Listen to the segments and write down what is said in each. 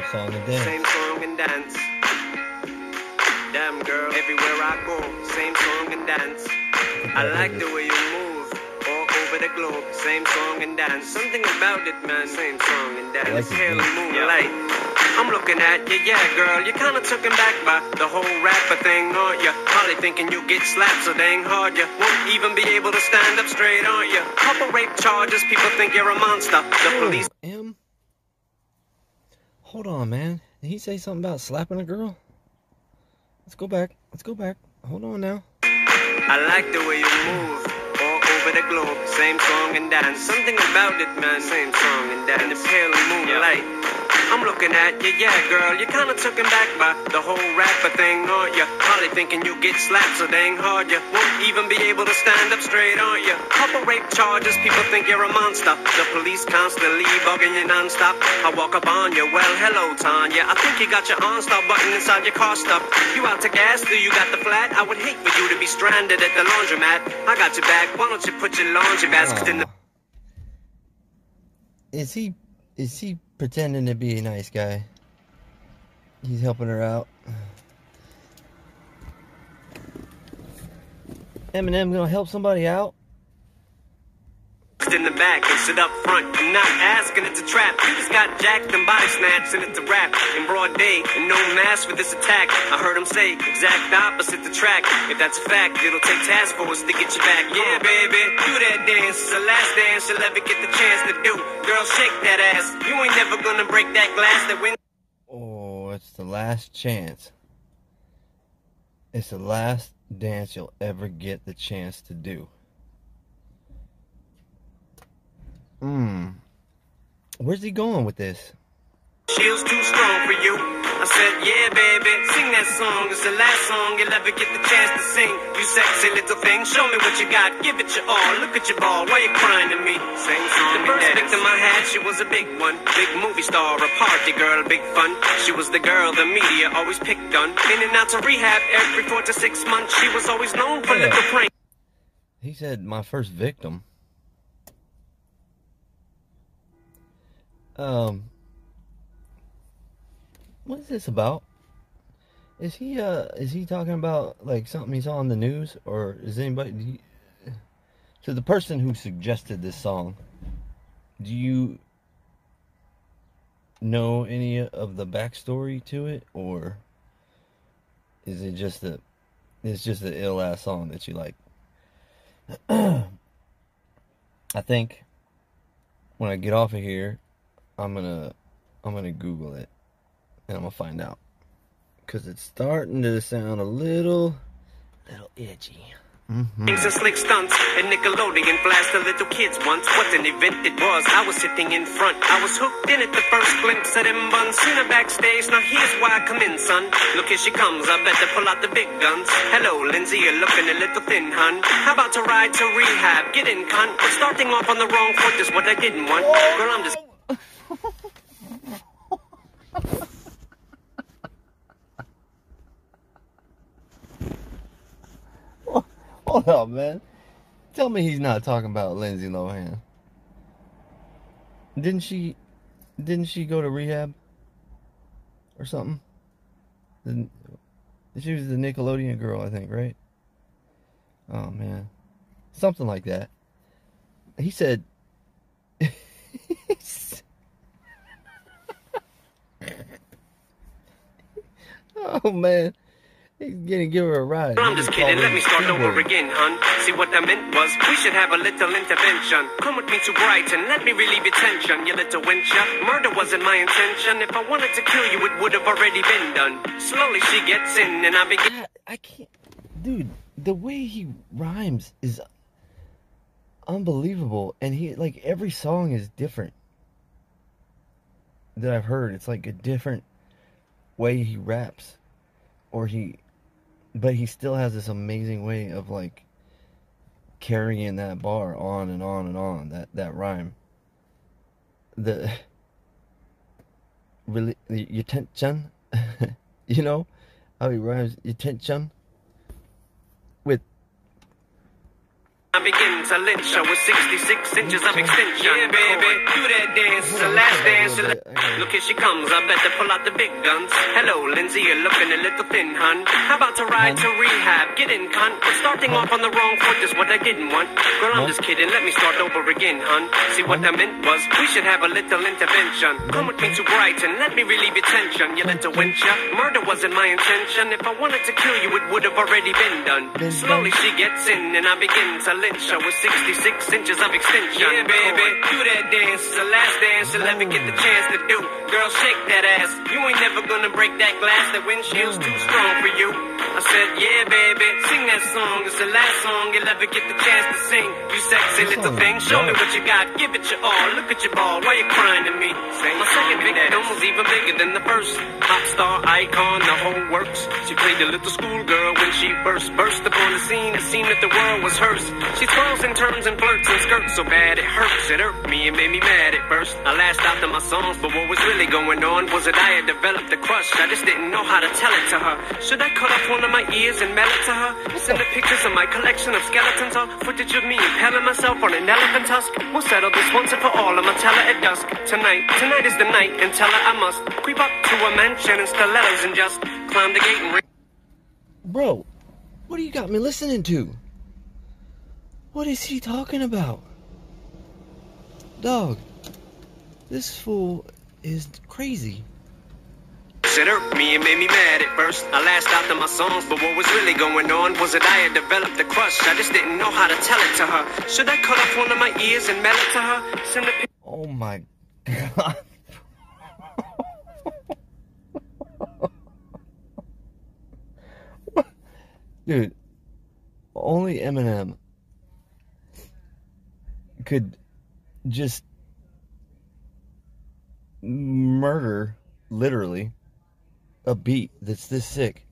Song and dance. Same song and dance. Damn girl, everywhere I go, same song and dance. I like the way you move all over the globe. Same song and dance. Something about it, man. Same song and dance. Pale moonlight. I'm looking at you, yeah, girl. You kinda taken back by the whole rapper thing, aren't you? Probably thinking you get slapped so dang hard you won't even be able to stand up straight, aren't you? Couple rape charges, people think you're a monster. The police. Hold on, man. Did he say something about slapping a girl? Let's go back. Let's go back. Hold on now. I like the way you move all over the globe. Same song and dance. Something about it, man. Same song and dance. In the pale moonlight. I'm looking at you, yeah, girl. You kinda taken back by the whole rapper thing, aren't you? Probably thinking you get slapped so dang hard you won't even be able to stand up straight, aren't you? Couple rape charges, people think you're a monster. The police constantly bugging you non-stop. I walk up on you, well, hello, Tanya. I think you got your OnStar button inside your car stuff. You out to gas, do you got the flat? I would hate for you to be stranded at the laundromat. I got your back, why don't you put your laundry basket in the... Is he pretending to be a nice guy? He's helping her out. Eminem gonna help somebody out? In the back and sit up front. I'm not asking, it's a trap. You just got jacked and body snatched and it's a rap. In broad day and no mask for this attack. I heard him say exact opposite the track. If that's a fact, it'll take task force to get you back. Yeah, baby, do that dance. It's the last dance you'll ever get the chance to do. Girl, shake that ass. You ain't never gonna break that glass that wins. Oh, it's the last chance. It's the last dance you'll ever get the chance to do. Where's he going with this? Shield's too strong for you. I said, yeah, baby, sing that song. It's the last song you'll ever get the chance to sing. You sexy little thing, show me what you got. Give it your all, look at your ball. Why you crying to me? Same song. The first victim I had, she was a big one. Big movie star, a party girl, big fun. She was the girl the media always picked on. In and out to rehab every 4 to 6 months. She was always known for little pranks. He said, my first victim. What is this about? Is he talking about like something he saw on the news, or is anybody? To the person who suggested this song, do you know any of the backstory to it, or is it just it's just an ill ass song that you like? I think when I get off of here, I'm gonna Google it and I'm gonna find out, because it's starting to sound a little edgy. Things and slick stunts and Nickelodeon flashed the little kids once. What an event it was. I was sitting in front. I was hooked in at the first glimpse of them buns. Seen her backstage. Now here's why I come in, son. Look, here she comes. I better pull out the big guns. Hello, Lindsay. You're looking a little thin, hun. How about to ride to rehab? Get in, cunt. But starting off on the wrong foot is what I didn't want. Girl, I'm just... Hold up, man. Tell me he's not talking about Lindsay Lohan. Didn't she go to rehab or something? She was the Nickelodeon girl, I think, right? Oh man, something like that. He said. Oh man. He's gonna give her a ride. I'm just kidding, let me start over again, hun. See what I meant was, we should have a little intervention. Come with me to Brighton, let me relieve your tension, you little wencher. Murder wasn't my intention. If I wanted to kill you, it would have already been done. Slowly she gets in and I begin... I can't... Dude, the way he rhymes is unbelievable. And he, like, every song is different that I've heard. It's like a different way he raps. But he still has this amazing way of like carrying that bar on and on and on, that rhyme. Your tension, you know how he rhymes your tension with. I begin begin to lynch her with 66 inches of extension. Yeah, baby, do that dance. It's the last dance. Look, here she comes. I better pull out the big guns. Hello, Lindsay, you're looking a little thin, hun. How about to ride to rehab? Get in, cunt. But starting off on the wrong foot is what I didn't want. Girl, I'm just kidding. Let me start over again, hun. See, what I meant was we should have a little intervention. Come with me to Brighton. Let me relieve your tension. You little wincher. Murder wasn't my intention. If I wanted to kill you, it would have already been done. Slowly she gets in and I begin to lynch her with 66 inches of extension. Yeah, baby, do that dance. It's the last dance you'll ever get the chance to do. Girl, shake that ass. You ain't never gonna break that glass. That windshield's too strong for you. I said, yeah, baby, sing that song. It's the last song you'll ever get the chance to sing. You sexy little thing, show me what you got. Give it your all. Look at your ball. Why you crying to me? My second victim was even bigger than the first. Pop star, icon, the whole works. She played the little schoolgirl when she burst upon the scene. It seemed that the world was hers. She twirls and turns and flirts and skirts so bad it hurts. It hurt me and made me mad at first. I lashed out to my songs, but what was really going on was that I had developed a crush. I just didn't know how to tell it to her. Should I cut off one of my ears and mail it to her? Send her pictures of my collection of skeletons or footage of me impaling myself on an elephant tusk? We'll settle this once and for all. I'ma tell her at dusk. Tonight is the night, and tell her I must creep up to a mansion in stilettos and just climb the gate and ring. Bro, what do you got me listening to? What is he talking about? Dog, this fool is crazy. It hurt me and made me mad at first. I lashed out to my songs, but what was really going on was that I had developed a crush. I just didn't know how to tell it to her. Should I cut off one of my ears and mail it to her? Send a picture. Oh my God. Dude, only Eminem could just murder, literally, a beat that's this sick.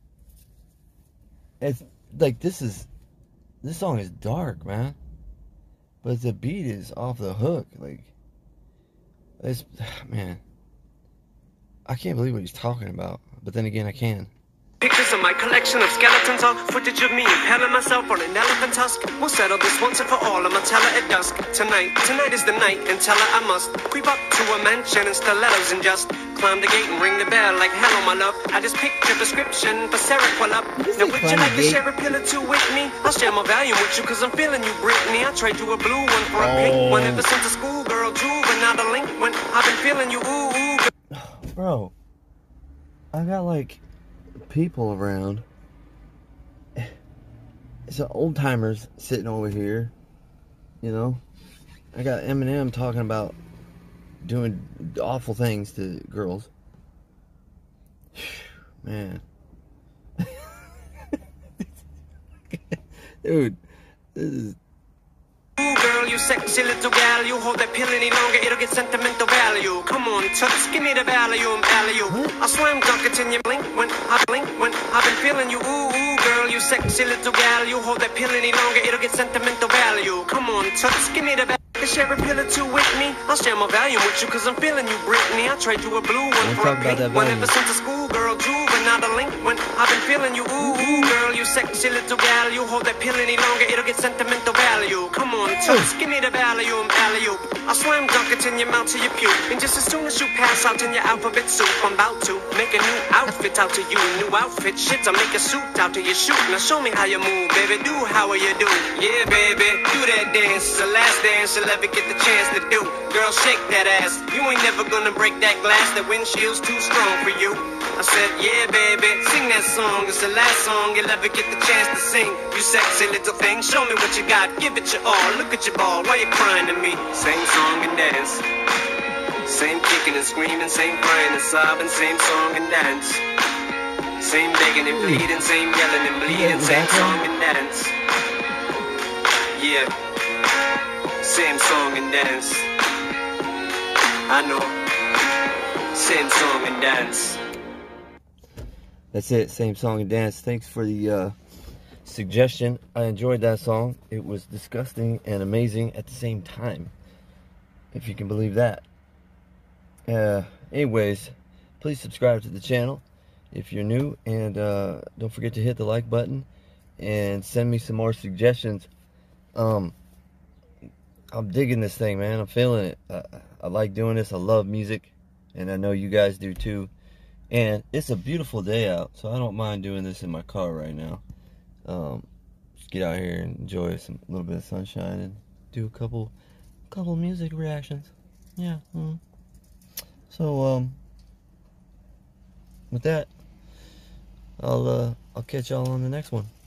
It's like, this song is dark, man, but the beat is off the hook. Like, it's, man, I can't believe what he's talking about, but then again, I can. Pictures of my collection of skeletons or footage of me impaling myself on an elephant tusk. We'll settle this once and for all. I'ma tell her at dusk. Tonight is the night, and tell her I must creep up to a mansion in stilettos and just climb the gate and ring the bell like hello, my love. I just picked your prescription for Seroquel up. Now would you like to share a pill or two with me? I'll share my volume with you cause I'm feeling you, Britney. I trade you a blue one for a pink one. Ever since a schoolgirl juvenile delinquent, I've been feeling you, ooh. Bro, I got like people around. It's old timers sitting over here, you know. I got Eminem talking about doing awful things to girls. Man. Dude, this is... Ooh, girl, you sexy little gal. You hold that pill any longer, it'll get sentimental value. Come on, touch, give me the value. I slam dunk it in your blink when I've been feeling you. Ooh, girl, you sexy little gal. You hold that pill any longer, it'll get sentimental value. Come on, touch, give me the value. Share a pill or two with me. I'll share my volume with you cause I'm feeling you, Britney. I'll trade you a blue one for a pink one. Ever since a schoolgirl juvenile delinquent, I've been feeling you. Ooh, girl, you sexy little gal. You hold that pill any longer, it'll get sentimental value. Come on, touch, give me the value. I'll slam dunk it in your mouth to your puke. And just as soon as you pass out in your alphabet soup, I'm about to make a new outfit out to you. New outfit, shit, I'll make a suit out to your shoot. Now show me how you move, baby, do how you do. Yeah, baby, do that dance. It's the last dance you'll ever get the chance to do. Girl, shake that ass. You ain't never gonna break that glass. That windshield's too strong for you. I said, yeah, baby, sing that song. It's the last song you'll ever get the chance to sing. You sexy little thing, show me what you got. Give it your all. Look at your ball. Why you crying to me? Same song and dance. Same kicking and screaming, same crying and sobbing, same song and dance. Same begging and pleading, same yelling and bleeding, same song and dance. Yeah. Same song and dance. I know. Same song and dance. That's it. Same song and dance. Thanks for the suggestion. I enjoyed that song. It was disgusting and amazing at the same time, if you can believe that. Anyways, please subscribe to the channel if you're new, and don't forget to hit the like button and send me some more suggestions. I'm digging this thing, man. I'm feeling it. I like doing this. I love music, and I know you guys do too. And it's a beautiful day out, so I don't mind doing this in my car right now. Just get out here and enjoy a little bit of sunshine and do a couple music reactions. Yeah. So with that, I'll catch y'all on the next one.